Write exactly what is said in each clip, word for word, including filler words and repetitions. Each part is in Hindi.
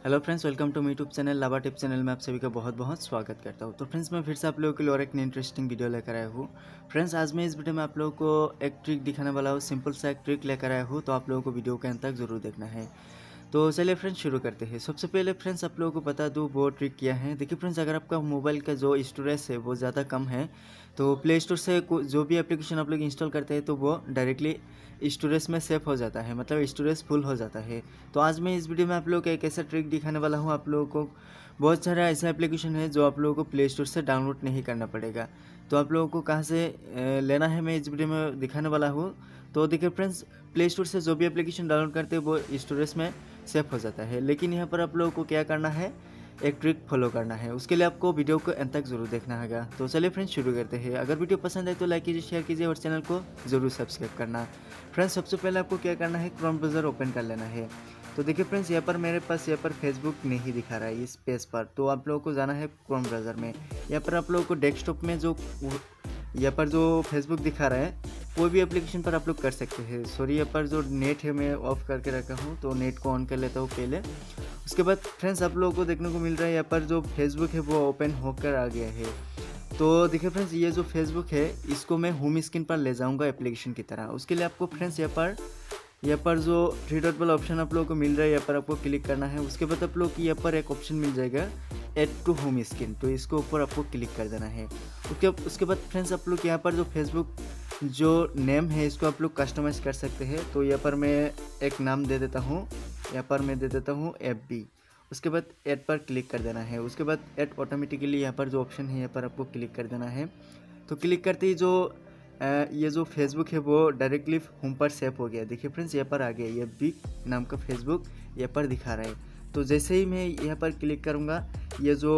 Hello friends, welcome to YouTube channel lava tip channel में आप सभी का बहुत बहुत स्वागत करता हूँ। तो फ्रेंड्स, मैं फिर से आप लोगों के लिए और एक नई इंटरेस्टिंग वीडियो लेकर आया हूँ। फ्रेंड्स, आज मैं इस वीडियो में आप लोगों को एक ट्रिक दिखाने वाला हूँ। सिंपल सा एक ट्रिक लेकर आया हूँ, तो आप लोगों को वीडियो के अंत तक जरूर देखना है। तो चलिए फ्रेंड्स, शुरू करते हैं। सबसे पहले फ्रेंड्स, आप लोगों को बता दूँ वो ट्रिक क्या है। देखिए फ्रेंड्स, अगर आपका मोबाइल का जो स्टोरेज है वो ज़्यादा कम है, तो प्ले स्टोर से जो भी एप्लीकेशन आप लोग इंस्टॉल करते हैं तो वो डायरेक्टली स्टोरेज में सेव हो जाता है, मतलब स्टोरेज फुल हो जाता है। तो आज मैं इस वीडियो में आप लोगों को एक ऐसा ट्रिक दिखाने वाला हूँ। आप लोगों को बहुत सारा ऐसा एप्लीकेशन है जो आप लोगों को प्ले स्टोर से डाउनलोड नहीं करना पड़ेगा। तो आप लोगों को कहाँ से लेना है मैं इस वीडियो में दिखाने वाला हूँ। तो देखिए फ्रेंड्स, प्ले स्टोर से जो भी एप्लीकेशन डाउनलोड करते हैं वो स्टोरेज में सेव हो जाता है, लेकिन यहाँ पर आप लोगों को क्या करना है, एक ट्रिक फॉलो करना है। उसके लिए आपको वीडियो को अंत तक जरूर देखना होगा। तो चलिए फ्रेंड्स, शुरू करते हैं। अगर वीडियो पसंद आए तो लाइक कीजिए, शेयर कीजिए और चैनल को जरूर सब्सक्राइब करना। फ्रेंड्स, सबसे पहले आपको क्या करना है, क्रोम ब्राउज़र ओपन कर लेना है। तो देखिए फ्रेंड्स, यहाँ पर मेरे पास यहाँ पर फेसबुक नहीं दिखा रहा है इस पेज पर, तो आप लोगों को जाना है क्रोम ब्राउज़र में। यहाँ पर आप लोगों को डेस्कटॉप में जो यहाँ पर जो फेसबुक दिखा रहा है कोई भी एप्लीकेशन पर आप लोग कर सकते हैं। सॉरी, यहाँ पर जो नेट है मैं ऑफ करके रखा हूँ, तो नेट को ऑन कर लेता हूँ पहले। उसके बाद फ्रेंड्स, आप लोगों को देखने को मिल रहा है यहाँ पर जो फेसबुक है वो ओपन होकर आ गया है। तो देखिए फ्रेंड्स, ये जो फेसबुक है इसको मैं होम स्क्रीन पर ले जाऊँगा एप्लीकेशन की तरह। उसके लिए आपको फ्रेंड्स यहाँ पर यहाँ पर जो थ्री डॉट वाला ऑप्शन आप लोगों को मिल रहा है, यहाँ पर आपको क्लिक करना है। उसके बाद आप लोग को यहाँ पर एक ऑप्शन मिल जाएगा ऐड टू होम स्क्रीन, तो इसके ऊपर आपको क्लिक कर देना है। उसके उसके बाद फ्रेंड्स, आप लोग यहाँ पर जो फेसबुक जो नेम है इसको आप लोग कस्टमाइज कर सकते हैं। तो यहाँ पर मैं एक नाम दे देता हूँ, यहाँ पर मैं दे देता हूँ एफ बी। उसके बाद ऐड पर क्लिक कर देना है। उसके बाद ऐड ऑटोमेटिकली यहाँ पर जो ऑप्शन है यहाँ पर आपको क्लिक कर देना है। तो क्लिक करते ही जो ये जो फेसबुक है वो डायरेक्टली होम पर सेव हो गया। देखिए फ्रेंड्स, यहाँ पर आ गया, ये बिग नाम का फेसबुक यहाँ पर दिखा रहा है। तो जैसे ही मैं यहाँ पर क्लिक करूँगा, ये जो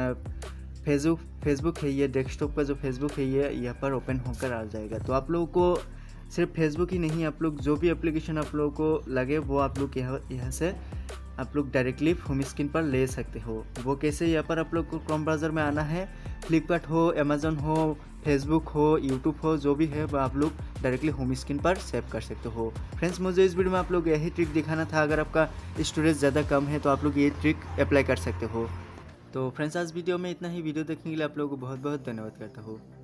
फेसबुक फेसबुक है, ये डेस्कटॉप का जो फेसबुक है ये यहाँ पर ओपन होकर आ जाएगा। तो आप लोगों को सिर्फ फेसबुक ही नहीं, आप लोग जो भी एप्लीकेशन आप लोगों को लगे वो आप लोग यहाँ यहाँ से आप लोग डायरेक्टली होम स्क्रीन पर ले सकते हो। वो कैसे, यहाँ पर आप लोग को क्रोम ब्राउज़र में आना है। फ्लिपकार्ट हो, अमेज़न हो, फेसबुक हो, यूट्यूब हो, जो भी है वो आप लोग डायरेक्टली होम स्क्रीन पर सेव कर सकते हो। फ्रेंड्स, मुझे इस वीडियो में आप लोग यही ट्रिक दिखाना था। अगर आपका स्टोरेज ज़्यादा कम है तो आप लोग ये ट्रिक अप्लाई कर सकते हो। तो फ्रेंड्स, आज वीडियो में इतना ही। वीडियो देखने के लिए आप लोगों को बहुत बहुत धन्यवाद करता हूँ।